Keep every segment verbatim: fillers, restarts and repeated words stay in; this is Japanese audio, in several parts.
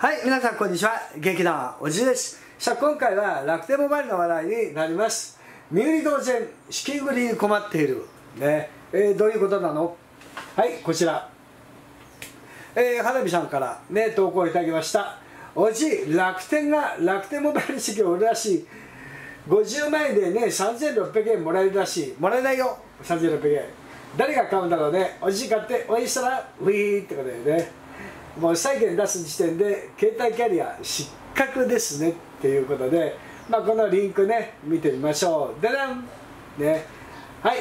はい、皆さんこんにちは。元気なおじです。さあ、今回は楽天モバイルの話題になります。身売り同然、資金繰りに困っている。ね、えー、どういうことなの？はい、こちら。えー、花火さんからね、投稿いただきました。おじ、楽天が楽天モバイル資金を売るらしい。ごじゅうまんえんでね、さんぜんろっぴゃくえんもらえるらしい。もらえないよ、さんぜんろっぴゃくえん。誰が買うんだろうね。おじ買って応援したら、ウィーってことでね。もう債券出す時点で携帯キャリア失格ですねっていうことで、まあ、このリンクね見てみましょう。でらんね、はい、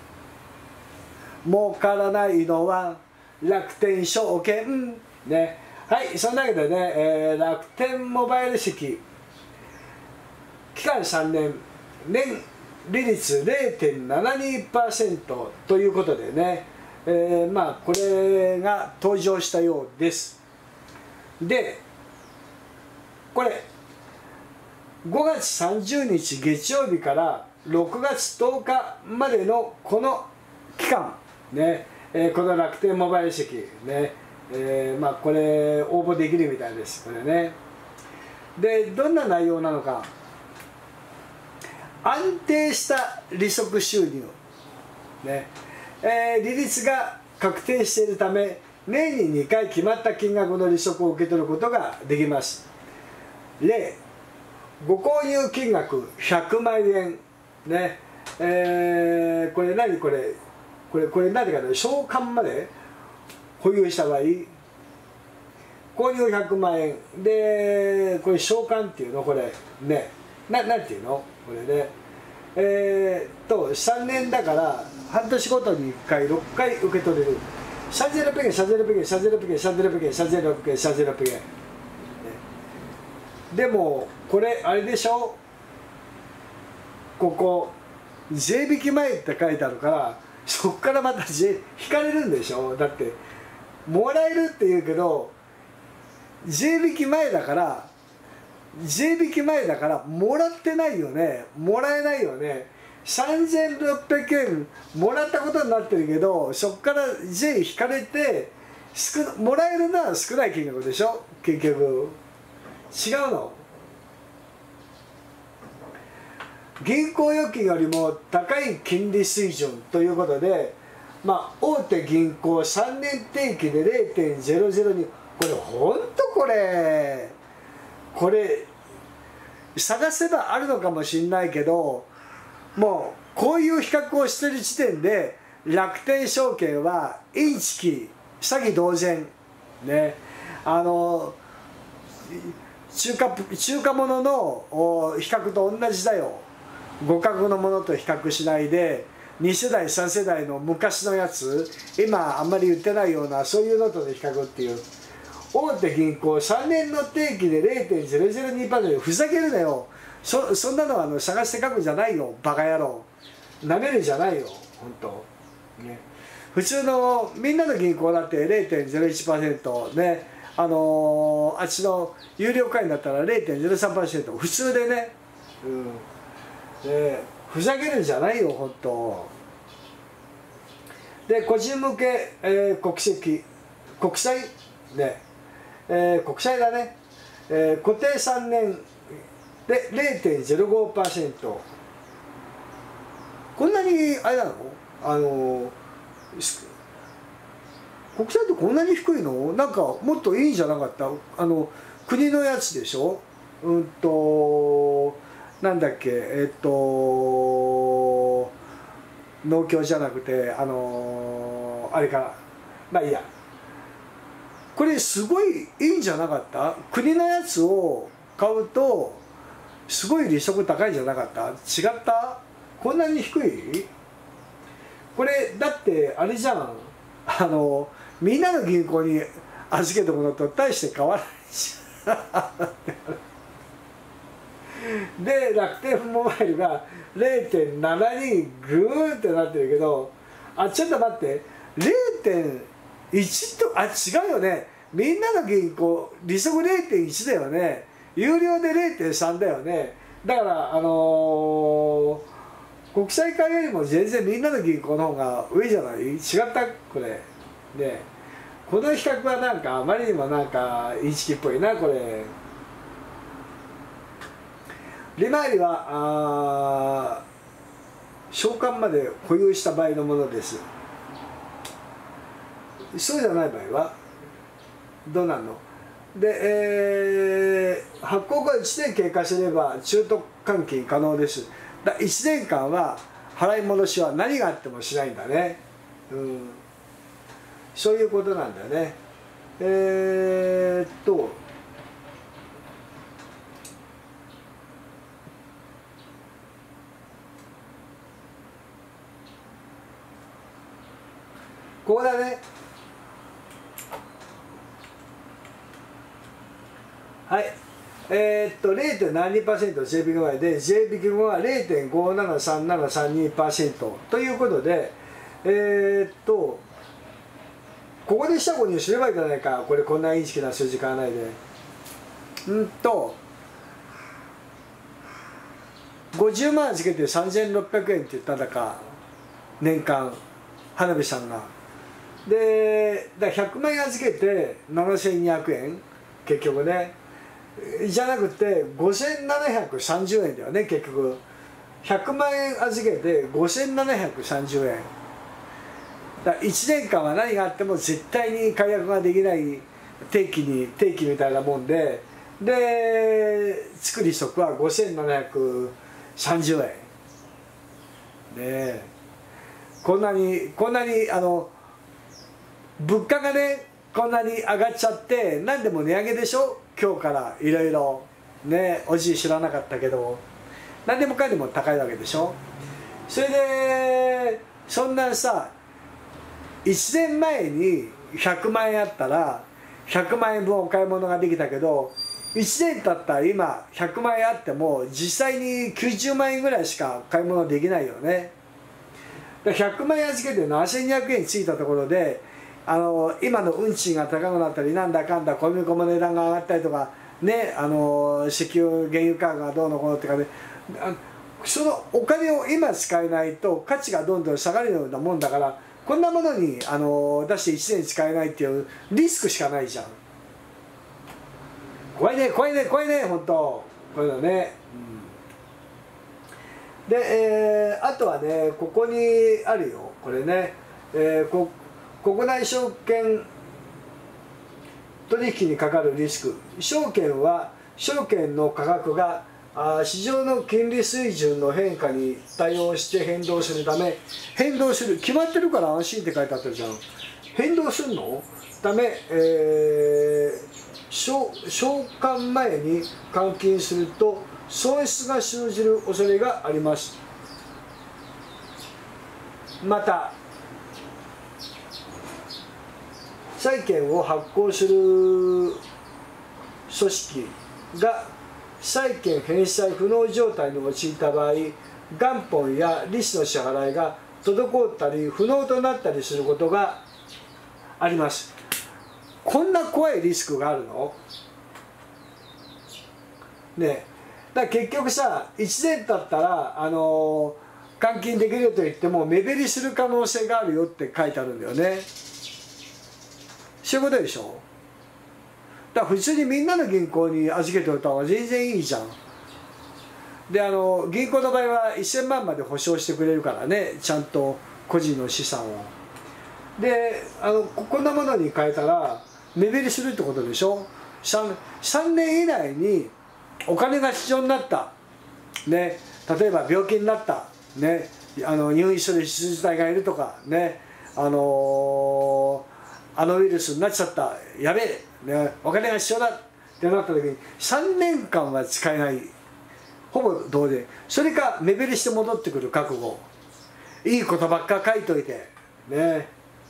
儲からないのは楽天証券ね。はい、そんなわけでね、えー、楽天モバイル式期間さんねん年利率 れいてんななにパーセント ということでね、えー、まあこれが登場したようです。でこれごがつさんじゅうにち月曜日からろくがつとおかまでのこの期間ね、えー、この楽天モバイル式ね、えー、まあこれ応募できるみたいです。これねでどんな内容なのか。安定した利息収入ね、えー、利率が確定しているため年ににかい決まった金額の利息を受け取ることができます。例、ご購入金額ひゃくまんえんね、えー、これ何これこれこれ何かね、償還まで保有した場合購入ひゃくまんえんで、これ償還っていうのこれね、ななんていうのこれね、えー、っとさんねんだから半年ごとにいっかいろっかい受け取れる。さんぜんろっぴゃくえん、さんぜんろっぴゃくえん、さんぜんろっぴゃくえん、さんぜんろっぴゃくえん、さんぜんろっぴゃくえん、さんぜんろっぴゃくえん。でもこれあれでしょ、ここ税引き前って書いてあるからそこからまた税引かれるんでしょ。だってもらえるって言うけど税引き前だから税引き前だからもらってないよね、もらえないよね。さんぜんろっぴゃくえんもらったことになってるけどそこから税引かれて少もらえるのは少ない金額でしょ結局。違うの。銀行預金よりも高い金利水準ということで、まあ、大手銀行さんねん定期で れいてんゼロゼロに、これほんとこれこれ探せばあるのかもしれないけど、もうこういう比較をしてる時点で楽天証券はインチキ詐欺同然ね。あの中華中華ものの比較と同じだよ。互角のものと比較しないでにせだいさんせだいの昔のやつ、今あんまり売ってないようなそういうのとで比較っていう。大手銀行さんねんの定期で れいてんゼロゼロにパーセント ふざけるなよ。 そ, そんなのはあの探して書くんじゃないよバカ野郎。なめるんじゃないよ本当ね。普通のみんなの銀行だって れいてんゼロいちパーセント ね、あのー、あっちの有料会員だったら れいてんゼロさんパーセント 普通でね、うんでふざけるんじゃないよ本当で。個人向け、えー、国籍国債ね、えー、国債だね、えー、固定さんねんで れいてんゼロごパーセント。 こんなにあれなの、あの国債ってこんなに低いの？なんかもっといいんじゃなかった？あの国のやつでしょ。うんとなんだっけ、えっと農協じゃなくてあのあれか、まあいいや。これすごいいいんじゃなかった？国のやつを買うとすごい利息高いんじゃなかった？違った？こんなに低い？これだってあれじゃん、あのみんなの銀行に預けたものと大して変わらないじゃんで楽天モバイルが れいてんななに グーってなってるけど、あちょっと待って れいてんいち とあ違うよね。みんなの銀行利息 れいてんいち だよね。有料で れいてんさん だよね。だからあのー国際化よりも全然みんなの銀行の方が上じゃない？違ったこれね。 この比較はなんかあまりにもなんかインチキっぽいなこれ。利回りはあ償還まで保有した場合のものです。そうじゃない場合はどうなるので、えー、発行後いちねん経過すれば中途換金可能です。だいちねんかんは払い戻しは何があってもしないんだね、うん、そういうことなんだよね。えー、っとここだね。はい、えー、っと れいてんななにパーセント 税引き後で税引き後は れいてんごななさんななさんにパーセント ということで、えー、っとここで下購入すればいいじゃないか。これこんなインチキな数字買わないで。うんとごじゅうまん預けてさんぜんろっぴゃくえんって言ったんだか年間花火さんが。でだひゃくまんえん預けてななせんにひゃくえん結局ね。じゃなくてごせんななひゃくさんじゅうえんだよね結局。ひゃくまんえん預けてごせんななひゃくさんじゅうえんだ。いちねんかんは何があっても絶対に解約ができない定期に定期みたいなもんで、で作り息はごせんななひゃくさんじゅうえんねえ。こんなにこんなにあの物価がねこんなに上がっちゃって何でも値上げでしょ今日からいろいろね。おじい知らなかったけど何でもかんでも高いわけでしょ。それでそんなさいちねんまえにひゃくまんえんあったらひゃくまんえんぶんお買い物ができたけどいちねん経ったら今ひゃくまんえんあっても実際にきゅうじゅうまんえんぐらいしか買い物できないよね。ひゃくまんえん預けてななせんにひゃくえんついたところであの今の運賃が高くなったりなんだかんだ小麦粉の値段が上がったりとかね、あの石油原油価格がどうのこうのってかね、そのお金を今使えないと価値がどんどん下がるようなもんだからこんなものにあの出していちねん使えないっていうリスクしかないじゃん。怖いね怖いね怖いね本当こういうのね、うん、で、えー、あとはねここにあるよこれね、えー、こ国内証券取引にかかるリスク。証券は証券の価格があ市場の金利水準の変化に対応して変動するため変動する決まってるから安心って書いてあったじゃん。変動するのため、えー、償還前に換金すると損失が生じる恐れがあります。また債券を発行する組織が債券返済不能状態に陥った場合元本や利子の支払いが滞ったり不能となったりすることがあります。こんな怖いリスクがあるのね。だから結局さいちねん経ったらあの換金できると言っても目減りする可能性があるよって書いてあるんだよね。そういうことでしょ。だから普通にみんなの銀行に預けておいた方が全然いいじゃん。であの銀行の場合はせんまんまで保証してくれるからねちゃんと個人の資産を。であのこんなものに変えたら目減りするってことでしょ。 3, 3年以内にお金が必要になった、ね、例えば病気になった、ね、あの入院する手術体がいるとかねあのーあのウイルスになっちゃったやべえ、ね、お金が必要だってなった時にさんねんかんは使えないほぼ同でそれか目減りして戻ってくる覚悟いいことばっか書いといてね。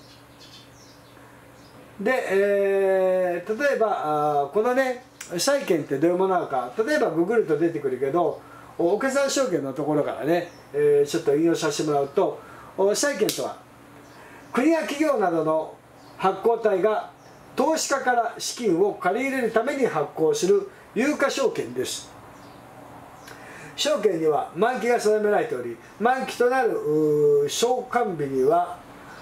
で、えー、例えばあこのね債券ってどういうものなのか例えばググると出てくるけどお決算証券のところからね、えー、ちょっと引用させてもらうと債券とは国や企業などの発行体が投資家から資金を借り入れるために発行する有価証券です。証券には満期が定められており満期となる償還日には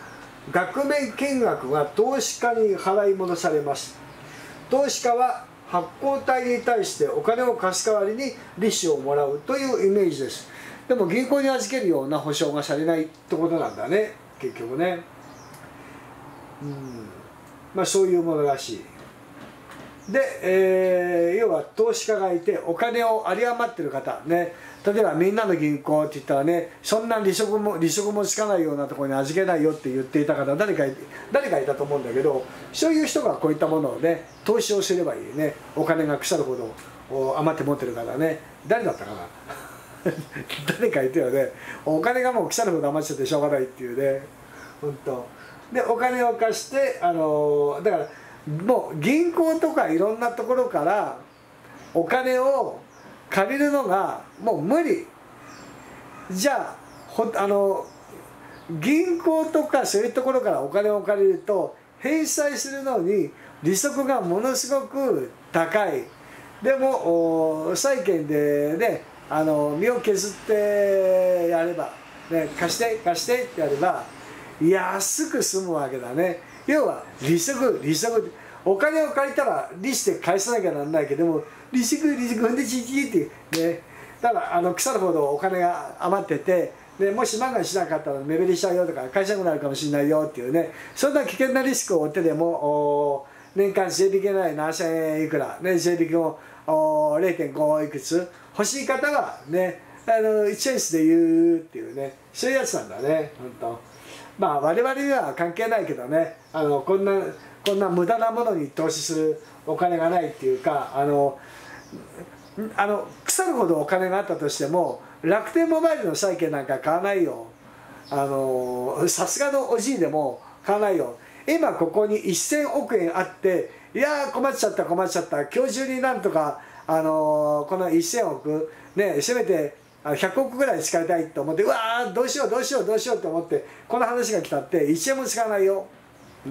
額面金額が投資家に払い戻されます。投資家は発行体に対してお金を貸す代わりに利子をもらうというイメージです。でも銀行に預けるような保証がされないってことなんだね、結局ね。うん、まあそういうものらしい。で、えー、要は投資家がいてお金を有り余ってる方ね、例えばみんなの銀行って言ったらね、そんな利息も利息もつかないようなところに預けないよって言っていた方誰かい誰かいたと思うんだけど、そういう人がこういったものをね投資をすればいいね。お金が腐るほど余って持ってるからね、誰だったかな誰かいたよね。お金がもう腐るほど余っちゃってしょうがないっていうね、本当でお金を貸して、あのだからもう銀行とかいろんなところからお金を借りるのがもう無理じゃあ、ほあの銀行とかそういうところからお金を借りると返済するのに利息がものすごく高い。でも債券でね、あの身を削ってやれば、ね、貸して貸してってやれば安く済むわけだね。要は利息利息お金を借りたら利子で返さなきゃならないけども、利息利息ほんでちちってね、だからあの腐るほどお金が余ってて、でもし万が一しなかったら目減りしちゃうよとか会社になるかもしれないよっていうね、そんな危険なリスクを負ってでも年間税引きないななせんえんいくら、ね、税引きも れいてんご いくつ欲しい方はね、あのチェンスで言うっていうね、そういうやつなんだね、本当。まあ我々には関係ないけどね、あのこんなこんな無駄なものに投資するお金がないっていうか、あのあの腐るほどお金があったとしても楽天モバイルの債券なんか買わないよ。あのさすがのおじいでも買わないよ。今ここにせんおくえんあって、いやー困っちゃった困っちゃった、今日中になんとか、あのこのせんおくね、せめてひゃくおくぐらい使いたいと思って、うわーどうしようどうしようどうしようと思ってこの話が来たっていちえんも使わないよ。うん、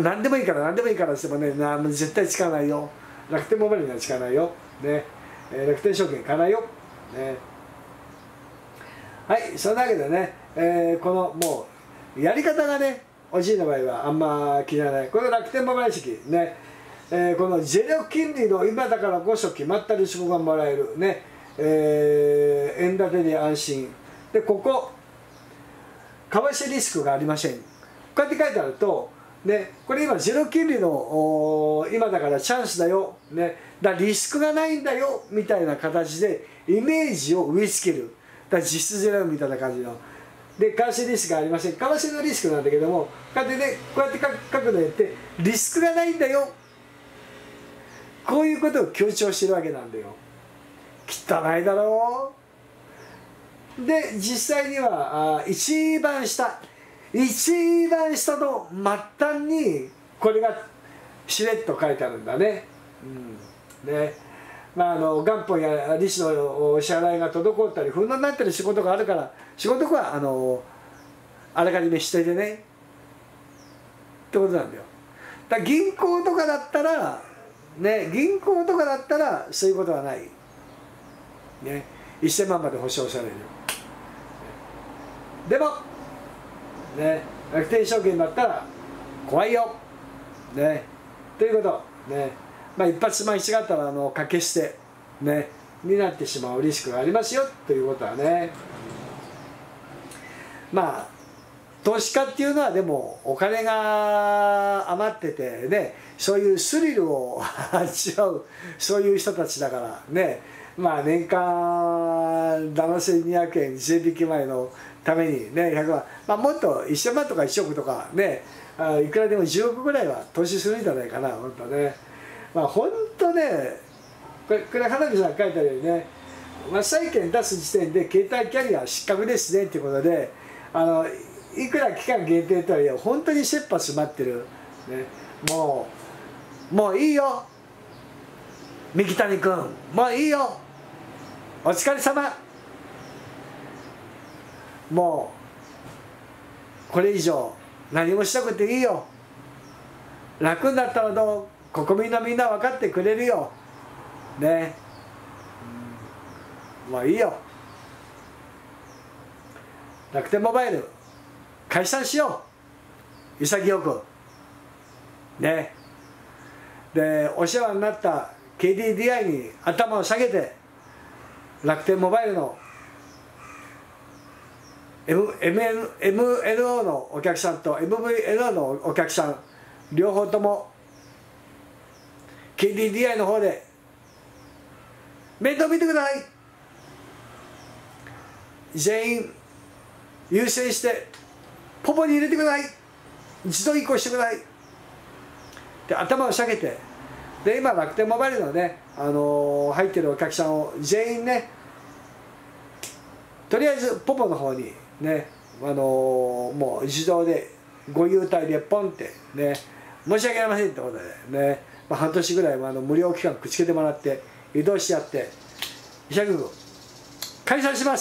何でもいいから何でもいいからしてもね、な絶対使わないよ。楽天モバイルには使わないよ、ねえー、楽天証券買わないよ、ね、はい。そんなわけでね、えー、このもうやり方がねおじいの場合はあんま気にならない。これ楽天モバイル式ね、えー、このゼロ金利の今だからこそ決まった利息がもらえるね、えー、円建てで安心で、ここ為替リスクがありません。こうやって書いてあると、ね、これ今ゼロ金利の今だからチャンスだよ、ね、だからリスクがないんだよみたいな形でイメージを植え付ける。だから実質ゼロみたいな感じの。で、為替リスクがありません。為替のリスクなんだけども、こうやってね、こうやって書くのやって、リスクがないんだよ。こういうことを強調してるわけなんだよ。汚いだろう。で、実際にはあ一番下、一番下の末端にこれがしれっと書いてあるんだね。うん、ね。まあ、あの元本や利子の支払いが滞ったり不能になってる仕事があるから、仕事はあのあらかじめしといてねってことなんだよ。だから銀行とかだったらね、銀行とかだったらそういうことはないね。せんまんまで保証される。でもね、楽天証券だったら怖いよね。ということね、まあ一発間違ったらあの掛け捨てねになってしまうリスクがありますよということはね。まあ投資家っていうのはでもお金が余っててね、そういうスリルを味わうそういう人たちだからね、まあ年間ななせんにひゃくえん税引き前のためにねひゃくまん、まあ、もっといっせんまんとかいちおくとかね、あいくらでもじゅうおくぐらいは投資するんじゃないかな、本当ね。まあ本当ね、これこれ花火さん書いてあるようにね、まあ、債券出す時点で携帯キャリア失格ですねっていうことで、あのいくら期間限定とはいえ本当に切羽詰まってる、ね、もうもういいよ三木谷君、もういいよ、お疲れ様、もうこれ以上何もしなくていいよ、楽になったらどう、国民のみんな分かってくれるよね、もういいよ、楽天モバイル解散しよう。 潔くね。でお世話になった ケーディーディーアイ に頭を下げて、楽天モバイルの エムエヌオー のお客さんと エムブイエヌオー のお客さん両方とも ケーディーディーアイ の方で面倒見てください、全員優先してポポに入れてください、一度移行してくださいで頭を下げて、で今楽天モバイルのね、あのー、入ってるお客さんを全員ね、とりあえずポポの方にね、あのー、もう自動でご優待でポンってね、申し訳ありませんってことでね、まあ、半年ぐらいはあの無料期間くっつけてもらって移動しちゃって潔く解散します。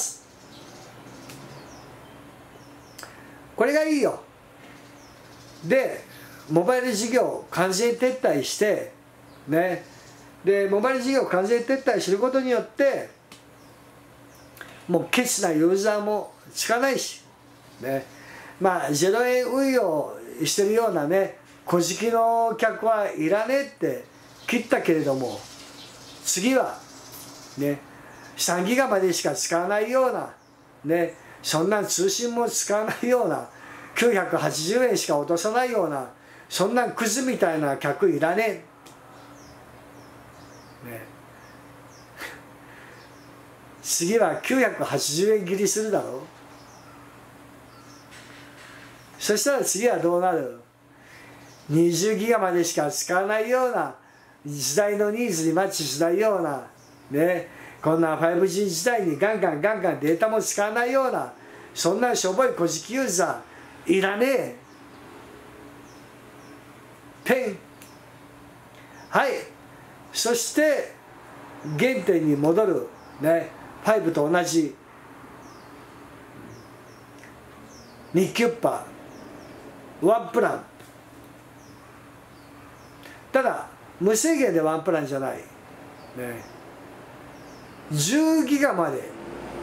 これがいいよ。でモバイル事業を完全撤退してね、でモバイル事業を完全撤退することによってもうケチなユーザーもつかないしね、まあゼロえん運用してるようなね小じの客はいらねえって切ったけれども、次はねさんギガまでしか使わないようなね、そんな通信も使わないようなきゅうひゃくはちじゅうえんしか落とさないようなそんなクズみたいな客いらねえ、ね、次はきゅうひゃくはちじゅうえん切りするだろう。そしたら次はどうなる？にじゅうギガまでしか使わないような時代のニーズにマッチしないようなね、こんな ファイブジー 時代にガンガンガンガンデータも使わないようなそんなしょぼい小じユーザーいらねえ。ペン。はい。そして原点に戻るね、ごと同じにキュッパワンプラン。ただ無制限でワンプランじゃない、ね、じゅうギガまで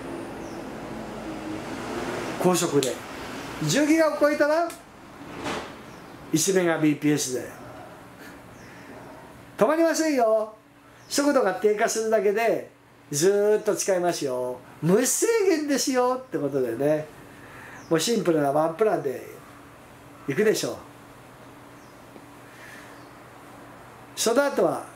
高速でじゅうギガを超えたらいちメガビーピーエス で止まりませんよ。速度が低下するだけでずーっと使いますよ。無制限ですよってことでね、もうシンプルなワンプランでいくでしょう。その後は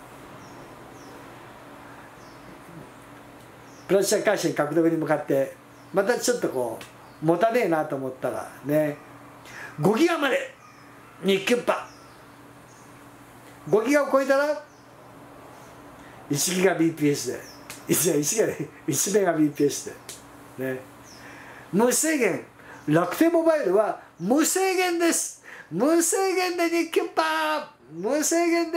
プラスチャー回線獲得に向かってまたちょっとこう持たねえなと思ったらね、ごギガまでにキュッパごギガを超えたらいちギガビーピーエス でいちギガでいちメガビーピーエス でね、無制限。楽天モバイルは無制限です。無制限でにキュッパ無制限です。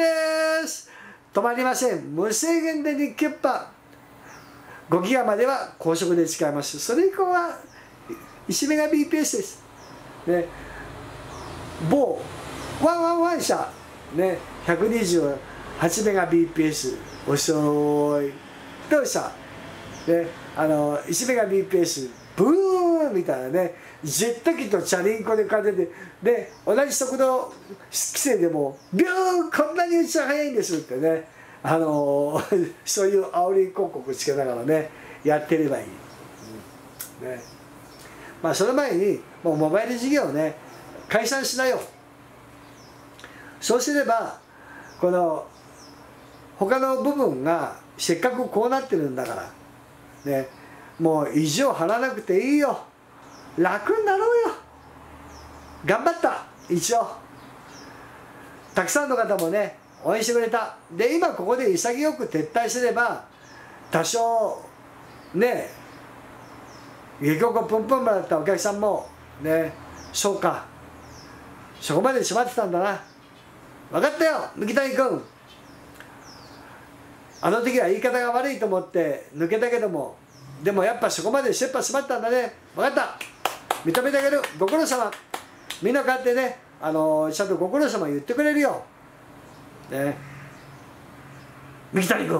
止まりません。無制限でにキュッパごギガまでは高速で使えます。それ以降はいちメガビーピーエス です、ね、某ワンワンワン社、ね、ひゃくにじゅうはちメガビーピーエス 遅いどうした、ね、あのいちメガビーピーエス ブーンみたいなね、ジェット機とチャリンコで風でで同じ速度規制でもビューンこんなにうちは速いんですってね、あのそういう煽り広告つけながらねやってればいい、うんね、まあその前にもうモバイル事業をね解散しなよ。そうすればこの他の部分がせっかくこうなってるんだからね、もう意地を張らなくていいよ。楽になろうよ。頑張った。一応たくさんの方もね応援してくれた。で今ここで潔く撤退すれば多少ね結局プンプンだったお客さんもね、そうかそこまで閉まってたんだな、分かったよ三木谷君、あの時は言い方が悪いと思って抜けたけども、でもやっぱそこまで切羽詰まったんだね、分かった、認めてあげる、ご苦労様。みんなこうやってね、あのー、ちゃんとご苦労様言ってくれるよ、ね、三木谷君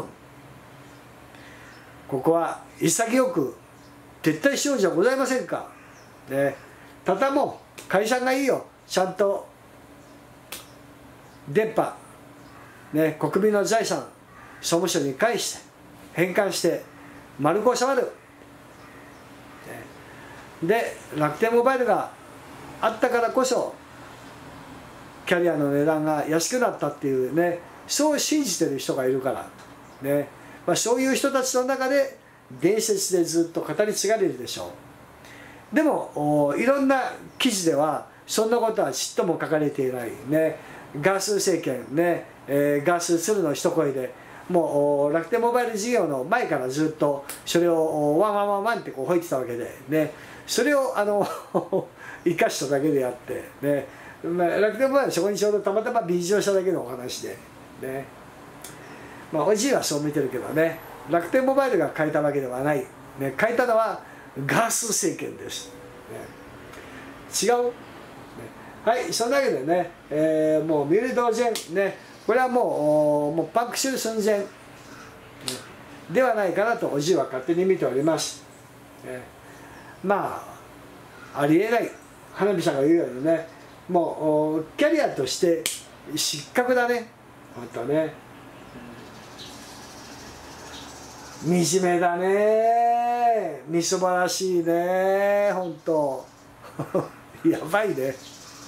ここは潔く撤退しようじゃございませんか、ね、ただもう解散がいいよ。ちゃんと電波、ね、国民の財産総務省に返して返還して丸く収まる。で楽天モバイルがあったからこそキャリアの値段が安くなったっていうね、そう信じてる人がいるからね、まあ、そういう人たちの中で伝説でずっと語り継がれるでしょう。でもいろんな記事ではそんなことはちっとも書かれていないね。ガース政権ね、えー、ガース鶴の一声でもう楽天モバイル事業の前からずっとそれをワンワンワンワンってこう吠えてたわけでね、それをあの生かしただけであってね、まあ、楽天モバイルはそこにちょうどたまたま便乗しただけのお話でね、まあおじいはそう見てるけどね、楽天モバイルが変えたわけではない、ね、変えたのはガース政権です、ね、違う、ね、はい、そんなわけでね、えー、もうミル同然ね、これはもう、もうパンクする寸前、ね、ではないかなとおじいは勝手に見ております、ね、まあありえない、花火さんが言うようにね、もうキャリアとして失格だね、本当ね、惨めだね、みすぼらしいね、本当やばいね、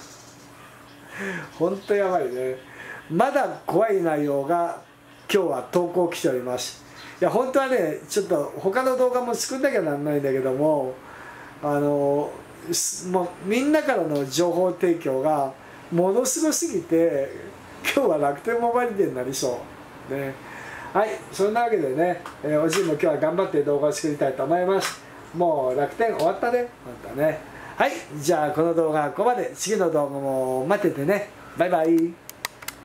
本当やばいね。まだ怖い内容が今日は投稿来ております。いや本当はね、ちょっと他の動画も作んなきゃなんないんだけども、あのもうみんなからの情報提供がものすごすぎて、今日は楽天モバイルデーになりそうね。はい、そんなわけでね、えー、おじいも今日は頑張って動画を作りたいと思います。もう楽天終わったね、本当ね。はい、じゃあこの動画はここまで。次の動画も待っててね。バイバイ。